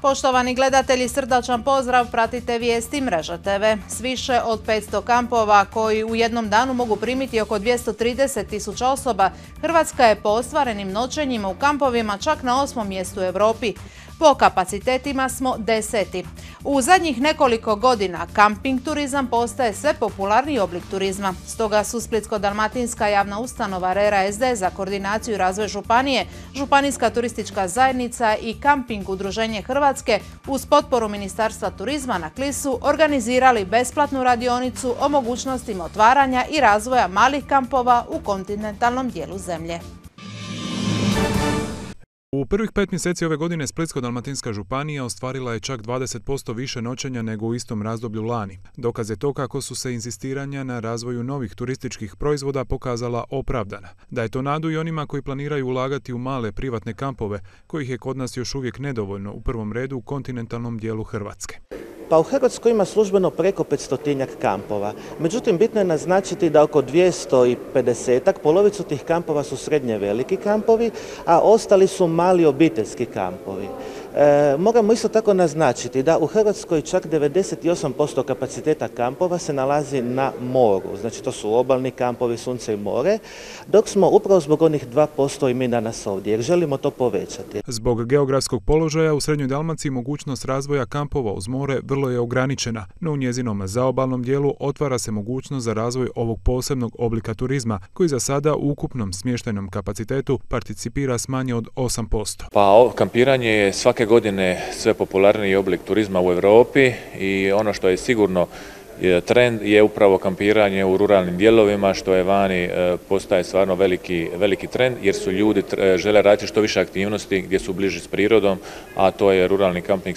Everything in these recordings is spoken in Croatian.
Poštovani gledatelji, srdačan pozdrav, pratite vijesti Mreža TV. S više od 500 kampova koji u jednom danu mogu primiti oko 230.000 osoba, Hrvatska je po ostvarenim noćenjima u kampovima čak na 8. mjestu u Europi. Po kapacitetima smo 10. U zadnjih nekoliko godina kamping turizam postaje sve popularniji oblik turizma. Stoga su Splitsko-dalmatinska javna ustanova RERA-SD za koordinaciju i razvoj županije, Županijska turistička zajednica i Kamping udruženje Hrvatske uz potporu Ministarstva turizma na Klisu organizirali besplatnu radionicu o mogućnostima otvaranja i razvoja malih kampova u kontinentalnom dijelu zemlje. U prvih 5 mjeseci ove godine Splitsko-dalmatinska županija ostvarila je čak 20% više noćenja nego u istom razdoblju lani. Dokaz je to kako su se inzistiranja na razvoju novih turističkih proizvoda pokazala opravdana. Da je to nadu i onima koji planiraju ulagati u male privatne kampove, kojih je kod nas još uvijek nedovoljno, u prvom redu u kontinentalnom dijelu Hrvatske. Pa u Hrvatskoj ima službeno preko 500-tinjak kampova. Međutim, bitno je naznačiti da oko 250-ak, polovicu tih kampova su srednje veliki kampovi, a ostali su mali obiteljski kampovi. Moramo isto tako naznačiti da u Hrvatskoj čak 98% kapaciteta kampova se nalazi na moru. Znači to su obalni kampovi, sunce i more, dok smo upravo zbog onih 2% i mi danas ovdje, jer želimo to povećati. Zbog geografskog položaja u Srednjoj Dalmaciji mogućnost razvoja kampova uz more vrlo je ograničena, no u njezinom zaobalnom dijelu otvara se mogućnost za razvoj ovog posebnog oblika turizma, koji za sada u ukupnom smještajnom kapacitetu participira s manje od 8%. Pa kampiranje je svake godine sve popularniji oblik turizma u Europi i ono što je sigurno trend je upravo kampiranje u ruralnim dijelovima, što je vani postaje stvarno veliki trend, jer su ljudi žele raditi što više aktivnosti gdje su bliži s prirodom, a to je ruralni kamping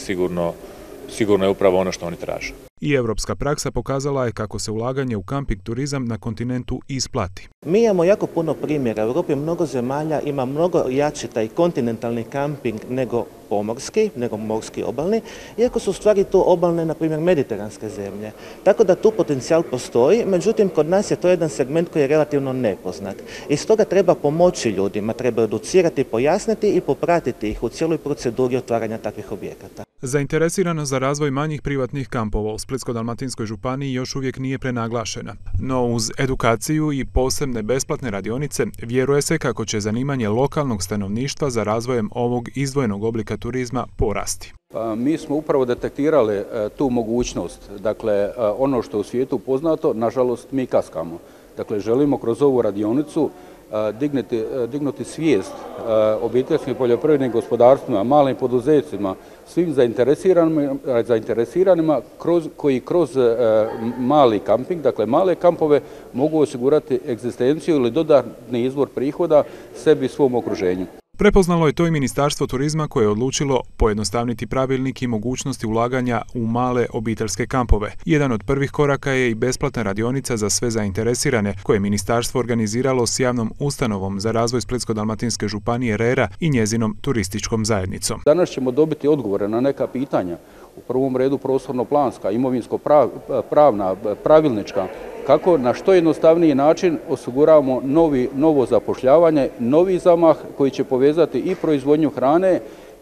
sigurno je upravo ono što oni traže. I europska praksa pokazala je kako se ulaganje u kamping turizam na kontinentu isplati. Mi imamo jako puno primjera. U Europi mnogo zemalja ima mnogo jači taj kontinentalni kamping nego pomorski, nego morski obalni, iako su u stvari tu obalne, na primjer, mediteranske zemlje. Tako da tu potencijal postoji, međutim, kod nas je to jedan segment koji je relativno nepoznat. I stoga treba pomoći ljudima, treba educirati, pojasniti i popratiti ih u cijeloj proceduri otvaranja takvih objekata. Zainteresiranost za razvoj manjih privatnih kampova u Splitsko-dalmatinskoj županiji još uvijek nije prenaglašena. No uz edukaciju i posebne besplatne radionice vjeruje se kako će zanimanje lokalnog stanovništva za razvojem ovog izdvojenog oblika turizma porasti. Mi smo upravo detektirali tu mogućnost. Dakle, ono što je u svijetu poznato, nažalost, mi kaskamo. Dakle, želimo kroz ovu radionicu dignuti svijest obiteljskim poljoprivrednim gospodarstvima, malim poduzetcima, svim zainteresiranima koji kroz mali kamping, dakle male kampove, mogu osigurati egzistenciju ili dodatni izvor prihoda sebi i svom okruženju. Prepoznalo je to i Ministarstvo turizma koje je odlučilo pojednostavniti pravilnik i mogućnosti ulaganja u male obiteljske kampove. Jedan od prvih koraka je i besplatna radionica za sve zainteresirane, koje je ministarstvo organiziralo s javnom ustanovom za razvoj Splitsko-dalmatinske županije RERA i njezinom turističkom zajednicom. Danas ćemo dobiti odgovore na neka pitanja, u prvom redu prostorno-planska, imovinsko-pravna, pravilnička, kako na što jednostavniji način osiguravamo novo zapošljavanje, novi zamah koji će povezati i proizvodnju hrane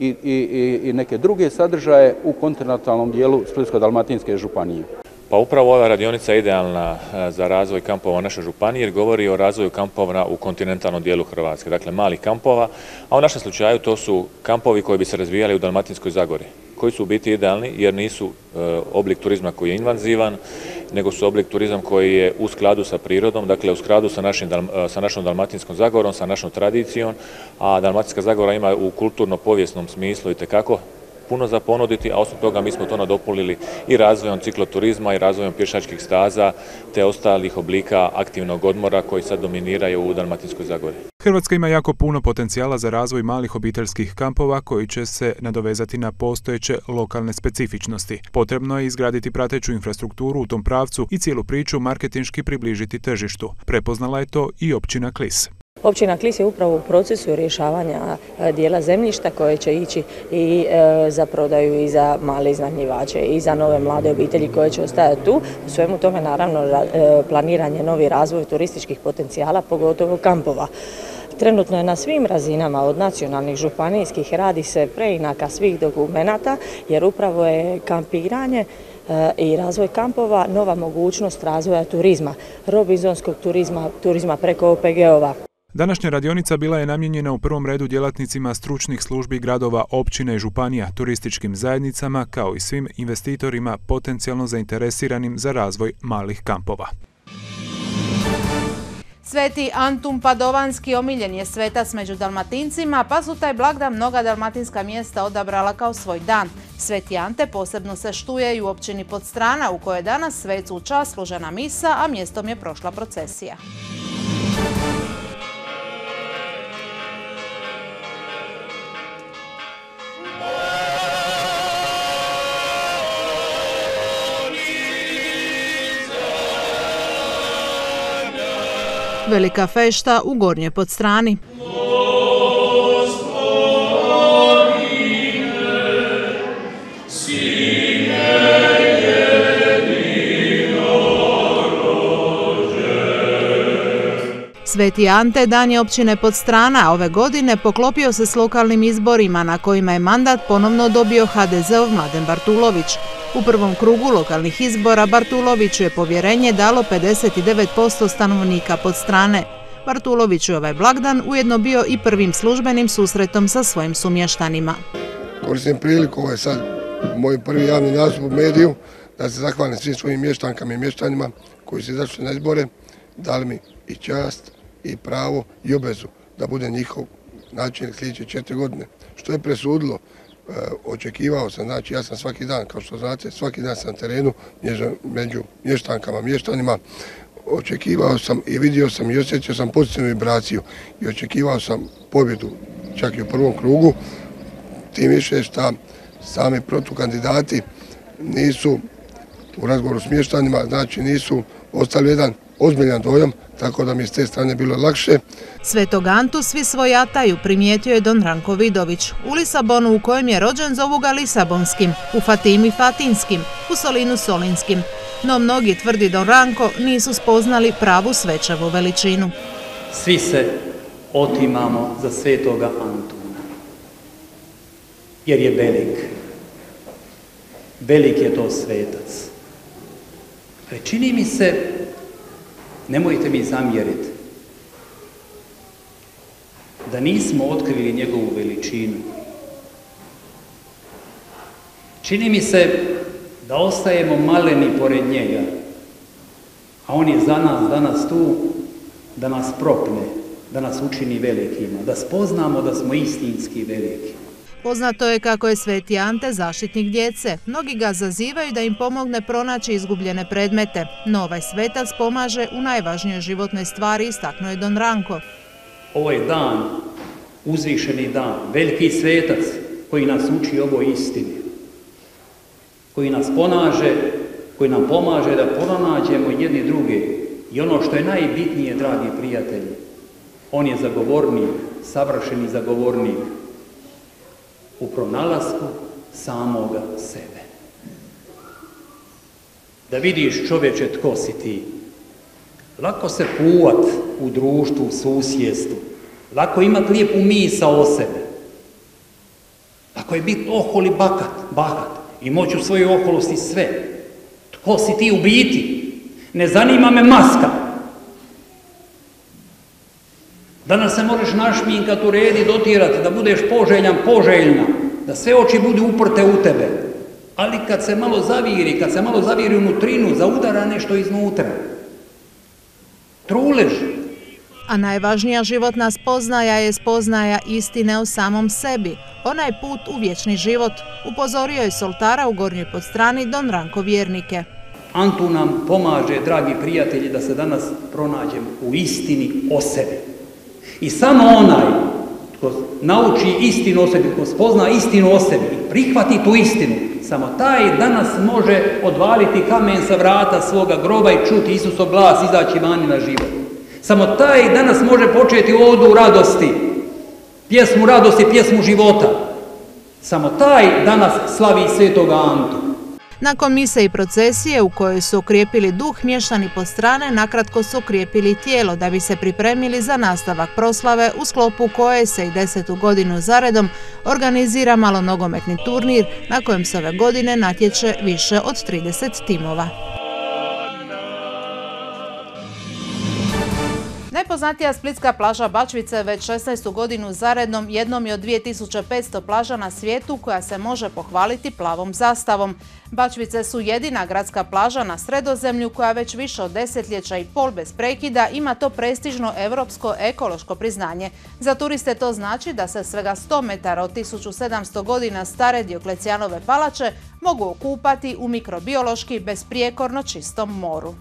i neke druge sadržaje u kontinentalnom dijelu Splitsko-dalmatinske županije. Pa upravo ova radionica je idealna za razvoj kampova u našoj županiji jer govori o razvoju kampova u kontinentalnom dijelu Hrvatske, dakle malih kampova, a u našem slučaju to su kampovi koji bi se razvijali u Dalmatinskoj zagori, koji su u biti idealni jer nisu oblik turizma koji je invazivan, nego su oblik turizam koji je u skladu sa prirodom, dakle u skladu sa našom Dalmatinskom zagorom, sa našom tradicijom, a Dalmatinska zagora ima u kulturno-povijesnom smislu itekako puno za ponuditi, a osim toga mi smo to nadopunili i razvojem cikloturizma i razvojem pješačkih staza te ostalih oblika aktivnog odmora koji sad dominiraju u Dalmatinskoj zagori. Hrvatska ima jako puno potencijala za razvoj malih obiteljskih kampova koji će se nadovezati na postojeće lokalne specifičnosti. Potrebno je izgraditi prateću infrastrukturu u tom pravcu i cijelu priču marketinški približiti tržištu. Prepoznala je to i općina Klis. Općina Klis je upravo u procesu rješavanja dijela zemljišta koje će ići i za prodaju i za male iznajmljivače i za nove mlade obitelji koje će ostajati tu. U svemu tome naravno planiranje novi razvoj turističkih potencijala, pogotovo kampova. Trenutno je na svim razinama, od nacionalnih, županijskih, radi se preinaka svih dokumenata, jer upravo je kampiranje i razvoj kampova nova mogućnost razvoja turizma, robinzonskog turizma, turizma preko OPG-ova. Današnja radionica bila je namijenjena u prvom redu djelatnicima stručnih službi gradova, općina i županija, turističkim zajednicama kao i svim investitorima potencijalno zainteresiranim za razvoj malih kampova. Sveti Antun Padovanski omiljen je svetac među Dalmatincima, pa su taj blagdan mnoga dalmatinska mjesta odabrala kao svoj dan. Sveti Ante posebno se štuje i u općini Podstrana, u kojoj je danas svecu u čast služena misa, a mjestom je prošla procesija. Velika fešta u Gornjoj Podstrani. Sveti Ante dan je općine Podstrana, a ove godine poklopio se s lokalnim izborima na kojima je mandat ponovno dobio HDZ-ov Mladen Bartulović. U prvom krugu lokalnih izbora Bartuloviću je povjerenje dalo 59% stanovnika Podstrane. Bartulović je ovaj blagdan ujedno bio i prvim službenim susretom sa svojim sumještanima. Koristim priliku, ovo je sad moj prvi javni nastup u mediju, da se zahvalim svim svojim mještankama i mještanima koji su izašli na izbore, dali mi i čast i pravo i obavezu da bude njihov načelnik sljedeće 4 godine. Što je presudilo, očekivao sam, znači ja sam svaki dan, kao što znate, svaki dan sam na terenu među mještankama, mještanima, očekivao sam i vidio sam i osjećao sam pozitivnu vibraciju i očekivao sam pobjedu čak i u prvom krugu, tim više što sami protukandidati nisu u razgovoru s mještanima, znači nisu ostavili jedan ozbiljan dojam, tako da mi je s te strane bilo lakše. Svetog Antu svi svojataju, primijetio je don Ranko Vidović. U Lisabonu, u kojem je rođen, zovu ga Lisabonskim, u Fatimi Fatinskim, u Solinu Solinskim. No mnogi, tvrdi don Ranko, nisu spoznali pravu svečavu veličinu. Svi se otimamo za svetoga Antuna, jer je velik. Velik je to svetac. Čini mi se, nemojte mi zamjeriti, da nismo otkrili njegovu veličinu. Čini mi se da ostajemo maleni pored njega, a on je za nas danas tu da nas propne, da nas učini velikima, da spoznamo da smo istinski veliki. Poznato je kako je Sveti Ante zaštitnik djece. Mnogi ga zazivaju da im pomogne pronaći izgubljene predmete. No ovaj svetac pomaže u najvažnijoj životnoj stvari, istaknuo je don Ranko. Ovo je dan, uzvišeni dan, veliki svetac koji nas uči ovoj istini, koji nas nam pomaže da pronađemo jedni druge. I ono što je najbitnije, dragi prijatelji, on je zagovornik, savršeni zagovornik u pronalasku samoga sebe. Da vidiš, čovječe, tko si ti. Lako se puvat u društvu, u susjedstvu. Lako imati lijepu misao o sebe. Lako je biti ohol i bahat i moći u svojoj oholosti sve. Tko si ti u biti? Ne zanima me maska. Danas se možeš našminkat, urediti, dotjerati, da budeš poželjna, da sve oči budu uprte u tebe. Ali kad se malo zaviri unutrinu, zaudara nešto iznutra. Trulež. A najvažnija životna spoznaja je spoznaja istine o samom sebi. Onaj put u vječni život, upozorio je s oltara u Gornjoj Podstrani don Ranko vjernike. Antun nam pomaže, dragi prijatelji, da se danas pronađemo u istini o sebi. I samo onaj tko nauči istinu o sebi, tko spozna istinu o sebi i prihvati tu istinu, samo taj danas može odvaliti kamen sa vrata svoga groba i čuti Isusov glas, izaći vani na život. Samo taj danas može početi odu radosti, pjesmu radosti, pjesmu života. Samo taj danas slavi svetoga Antu. Nakon mise i procesije u kojoj su okrijepili duh, mještani pod strane nakratko su okrijepili tijelo da bi se pripremili za nastavak proslave u sklopu koje se i 10. godinu zaredom organizira malonogometni turnir na kojem se ove godine natječe više od 30 timova. Najpoznatija splitska plaža Bačvice već 16. godinu zaredom jednom je od 2500 plaža na svijetu koja se može pohvaliti plavom zastavom. Bačvice su jedina gradska plaža na Sredozemlju koja već više od desetljeća i pol bez prekida ima to prestižno europsko ekološko priznanje. Za turiste to znači da se svega 100 metara od 1700 godina stare Dioklecijanove palače mogu okupati u mikrobiološki besprijekorno čistom moru.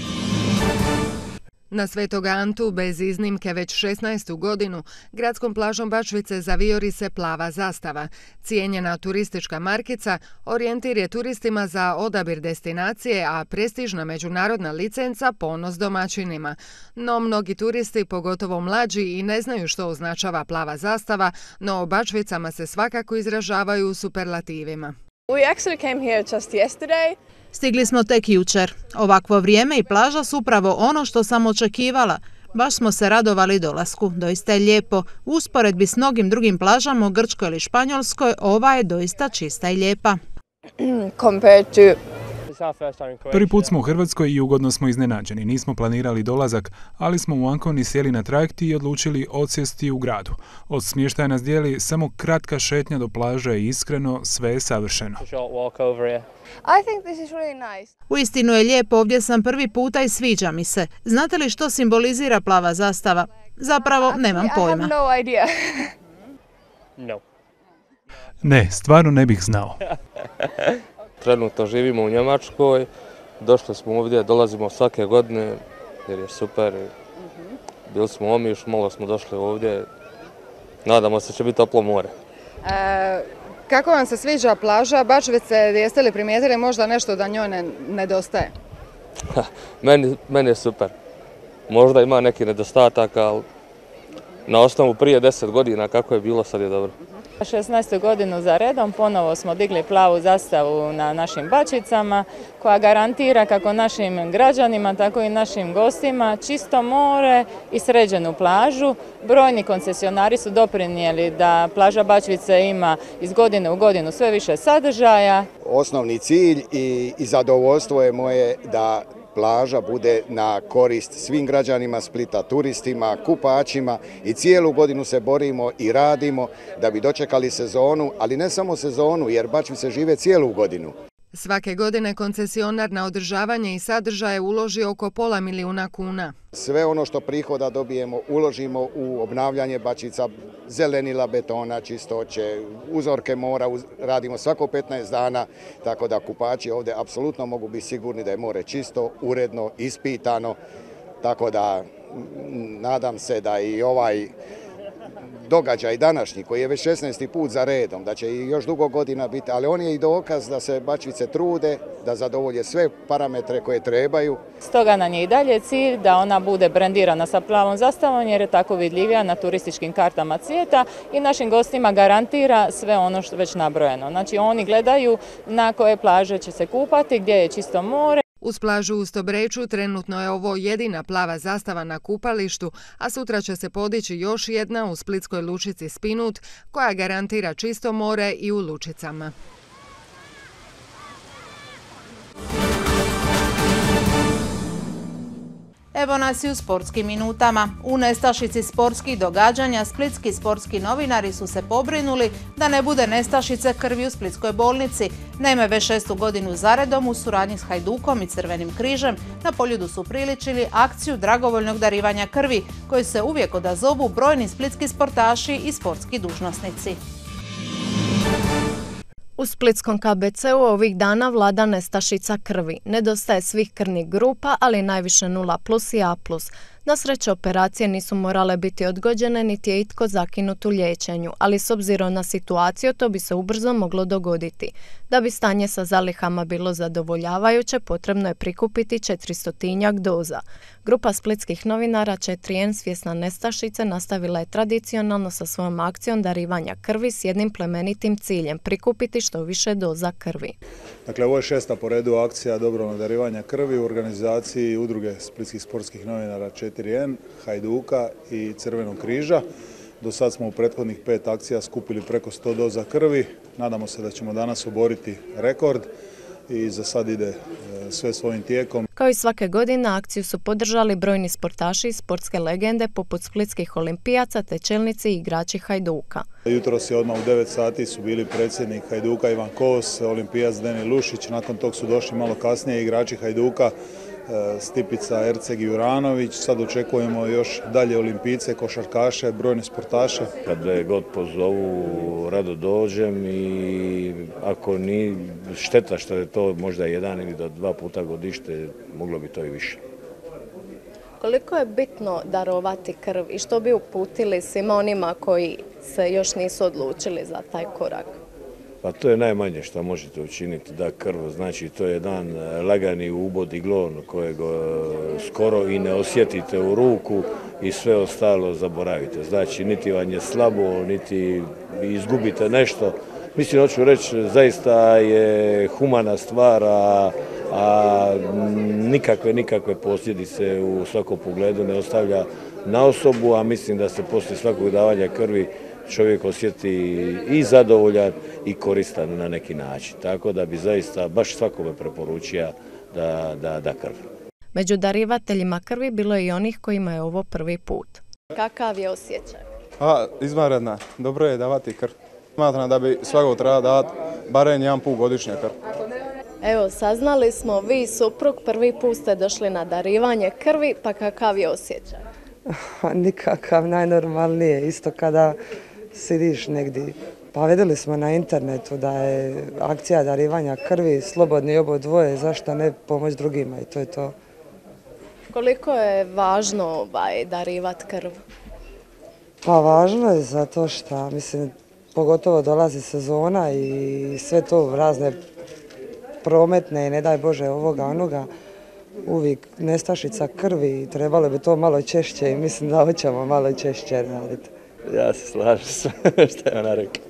Na Svetog Antu bez iznimke već 16. godinu gradskom plažom Bačvice zavijori se plava zastava. Cijenjena turistička markica orijentir je turistima za odabir destinacije, a prestižna međunarodna licenca ponos domaćinima. No mnogi turisti, pogotovo mlađi, i ne znaju što označava plava zastava, no o Bačvicama se svakako izražavaju u superlativima. We actually came here just yesterday. Stigli smo tek jučer. Ovakvo vrijeme i plaža su upravo ono što sam očekivala. Baš smo se radovali dolasku. Doista je lijepo. U usporedbi s mnogim drugim plažama u Grčkoj ili Španjolskoj, ova je doista čista i lijepa. Prvi put smo u Hrvatskoj i ugodno smo iznenađeni. Nismo planirali dolazak, ali smo u Anconi sjeli na trajekt i odlučili odsjesti u gradu. Od smještaja nas dijeli samo kratka šetnja do plaže i iskreno sve je savršeno. Uistinu je lijepo, ovdje sam prvi puta i sviđa mi se. Znate li što simbolizira plava zastava? Zapravo nemam pojma. Ne, stvarno ne bih znao. Trenutno živimo u Njemačkoj, došli smo ovdje, dolazimo svake godine jer je super. Bili smo u Omišu, malo smo došli ovdje, nadamo se da će biti toplo more. Kako vam se sviđa plaža Bačvice? Jeste li primijetili možda nešto da njoj nedostaje? Meni je super. Možda ima neki nedostatak, ali na osnovu prije 10 godina kako je bilo, sad je dobro. 16. godinu za redom ponovo smo digli plavu zastavu na našim Bačvicama koja garantira kako našim građanima, tako i našim gostima čisto more i sređenu plažu. Brojni koncesionari su doprinijeli da plaža Bačvice ima iz godine u godinu sve više sadržaja. Osnovni cilj i zadovoljstvo je moje da plaža bude na korist svim građanima Splita, turistima, kupačima i cijelu godinu se borimo i radimo da bi dočekali sezonu, ali ne samo sezonu jer Bačvice žive cijelu godinu. Svake godine koncesionar na održavanje i sadržaje uloži oko $500 milijuna kuna. Sve ono što prihoda dobijemo uložimo u obnavljanje Bačvica, zelenila, betona, čistoće, uzorke mora radimo svako 15 dana, tako da kupači ovdje apsolutno mogu biti sigurni da je more čisto, uredno, ispitano, tako da nadam se da i ovaj događaj današnji koji je već 16. put za redom, da će i još dugo godina biti, ali on je i dokaz da se Bačvice trude, da zadovolje sve parametre koje trebaju. Stoga nam je i dalje cilj da ona bude brendirana sa plavom zastavom jer je tako vidljivija na turističkim kartama svijeta i našim gostima garantira sve ono što je već nabrojeno. Znači oni gledaju na koje plaže će se kupati, gdje je čisto more. Uz plažu u Stobreču trenutno je ovo jedina plava zastava na kupalištu, a sutra će se podići još jedna u splitskoj lučici Spinut koja garantira čisto more i u lučicama. Evo nas i u sportskim minutama. U nestašici sportskih događanja splitski sportski novinari su se pobrinuli da ne bude nestašice krvi u splitskoj bolnici. Naime, već 6. godinu zaredom u suradnji s Hajdukom i Crvenim križem na Poljudu su priličili akciju dragovoljnog darivanja krvi, koju se uvijek odazovu brojni splitski sportaši i sportski dužnosnici. U splitskom KBC-u ovih dana vlada nestašica krvi. Nedostaje svih krvnih grupa, ali najviše 0+ i A+. Na sreću operacije nisu morale biti odgođene niti je itko zakinut u liječenju, ali s obzirom na situaciju to bi se ubrzo moglo dogoditi. Da bi stanje sa zalihama bilo zadovoljavajuće, potrebno je prikupiti 400-tinjak doza. Grupa splitskih novinara 4N svjesna nestašice nastavila je tradicionalno sa svojom akcijom darivanja krvi s jednim plemenitim ciljem – prikupiti što više doza krvi. Dakle, ovo je 6. po redu akcija dobrovoljnog darivanja krvi u organizaciji Udruge splitskih sportskih novinara 4N, Hajduka i Crvenog križa. Do sad smo u prethodnih 5 akcija skupili preko 100 doza krvi. Nadamo se da ćemo danas oboriti rekord i za sad ide sve svojim tijekom. Kao i svake godine, akciju su podržali brojni sportaši i sportske legende poput splitskih olimpijaca te čelnici i igrači Hajduka. Jutros je odmah u 9 sati su bili predsjednik Hajduka Ivan Kos, olimpijac Deni Lušić, nakon tog su došli malo kasnije igrači Hajduka Stipica, Erceg i Juranović. Sad očekujemo još dalje olimpijce, košarkaše, brojne sportaše. Kad god pozovu, rado dođem i ako ni šteta što je to možda 1 ili do 2 puta godište, moglo bi to i više. Koliko je bitno darovati krv i što bi uputili svima onima koji se još nisu odlučili za taj korak? Pa to je najmanje što možete učiniti, da krv, znači to je jedan lagani ubod iglon kojeg skoro i ne osjetite u ruku i sve ostalo zaboravite. Znači niti vam je slabo, niti izgubite nešto. Mislim, hoću reći, zaista je humana stvar, a nikakve posljedice u svakom pogledu ne ostavlja na osobu, a mislim da se poslije svakog davanja krvi čovjek osjeti i zadovoljan i koristan na neki način. Tako da bi zaista baš svakome preporučio da krv. Među darivateljima krvi bilo je i onih kojima je ovo prvi put. Kakav je osjećaj? Izvanredna. Dobro je davati krv. Smatram da bi svakog trebalo davati barem 1 put godišnje krv. Evo, saznali smo, vi i suprug prvi put ste došli na darivanje krvi, pa kakav je osjećaj? Nikakav, najnormalnije, isto kada sidiš negdje. Pa vidjeli smo na internetu da je akcija darivanja krvi, slobodni obodvoje, zašto ne pomoć drugima i to je to. Koliko je važno darivati krv? Pa važno je zato što, mislim, pogotovo dolazi sezona i sve to razne prometne i ne daj Bože ovoga onoga, uvijek nestašica krvi i trebalo bi to malo češće i mislim da hoćemo malo češće raditi. Ja se slažem s što je ona rekla.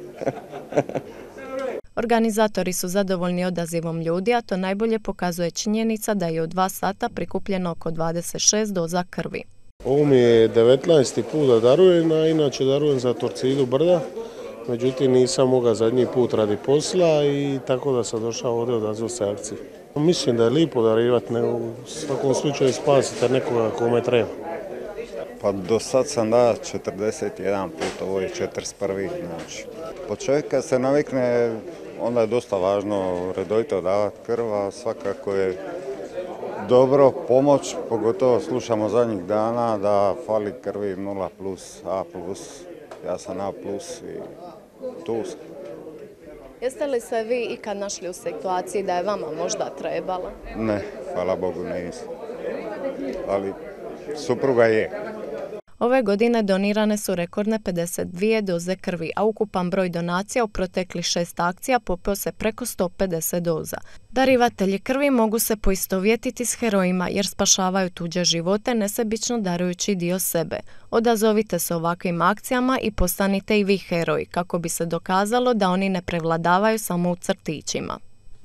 Organizatori su zadovoljni odazivom ljudi, a to najbolje pokazuje činjenica da je u 2 sata prikupljeno oko 26 doza krvi. Ovo mi je 19. put da darujem, a inače darujem za Torcidu Brda. Međutim, nisam mogao zadnji put radi posla i tako da sam došao ovdje odazvati se akciji. Mislim da je lijepo darivati, u svakom slučaju spasite nekoga kome treba. Pa do sad sam dao 41 put, ovo je 41. Znači. Po čovjek kad se navikne, onda je dosta važno redovito davati krv, a svakako je dobro pomoć, pogotovo slušamo zadnjih dana da fali krvi 0+, A+, ja sam A+, i tu sam. Jeste li se vi ikad našli u situaciji da je vama možda trebala? Ne, hvala Bogu nisam, ali supruga je. Ove godine donirane su rekordne 52 doze krvi, a ukupan broj donacija u proteklih 6 akcija popeo se preko 150 doza. Darivatelji krvi mogu se poistovjetiti s herojima jer spašavaju tuđe živote nesebično darujući dio sebe. Odazovite se ovakvim akcijama i postanite i vi heroji kako bi se dokazalo da oni ne prevladavaju samo u crtićima.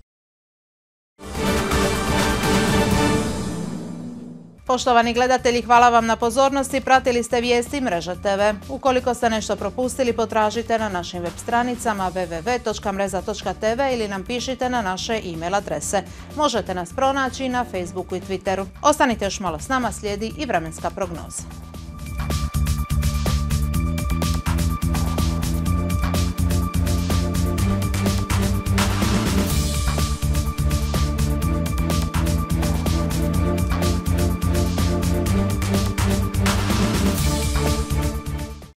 Poštovani gledatelji, hvala vam na pozornosti. Pratili ste vijesti Mreža TV. Ukoliko ste nešto propustili, potražite na našim web stranicama www.mreza.tv ili nam pišite na naše e-mail adrese. Možete nas pronaći na Facebooku i Twitteru. Ostanite još malo s nama, slijedi i vremenska prognoza.